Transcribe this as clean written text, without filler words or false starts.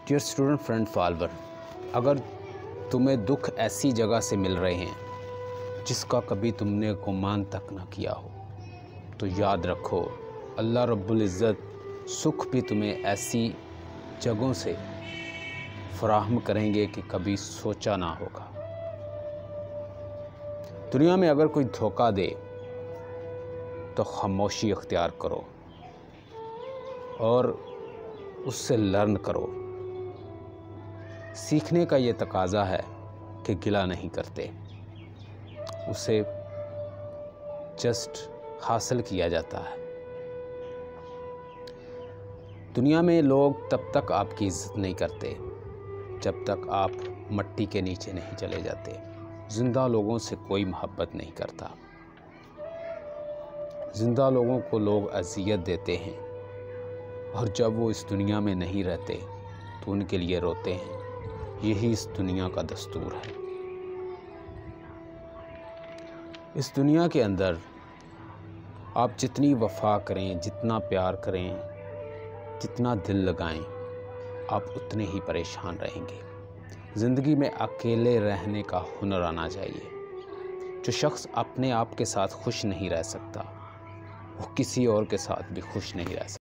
Dear student friend follower, अगर तुम्हें दुख ऐसी जगह से मिल रहे हैं जिसका कभी तुमने गुमान तक न किया हो, तो याद रखो अल्लाह रब्बुल इज़्ज़त सुख भी तुम्हें ऐसी जगहों से फराहम करेंगे कि कभी सोचा ना होगा। दुनिया में अगर कोई धोखा दे तो खामोशी अख्तियार करो और उससे लर्न करो। सीखने का ये तकाज़ा है कि गिला नहीं करते, उसे जस्ट हासिल किया जाता है। दुनिया में लोग तब तक आपकी इज़्ज़त नहीं करते जब तक आप मट्टी के नीचे नहीं चले जाते। ज़िंदा लोगों से कोई मोहब्बत नहीं करता। ज़िंदा लोगों को लोग अज़ियत देते हैं और जब वो इस दुनिया में नहीं रहते तो उनके लिए रोते हैं। यही इस दुनिया का दस्तूर है। इस दुनिया के अंदर आप जितनी वफ़ा करें, जितना प्यार करें, जितना दिल लगाएं, आप उतने ही परेशान रहेंगे। ज़िंदगी में अकेले रहने का हुनर आना चाहिए। जो शख्स अपने आप के साथ खुश नहीं रह सकता, वो किसी और के साथ भी खुश नहीं रह सकता।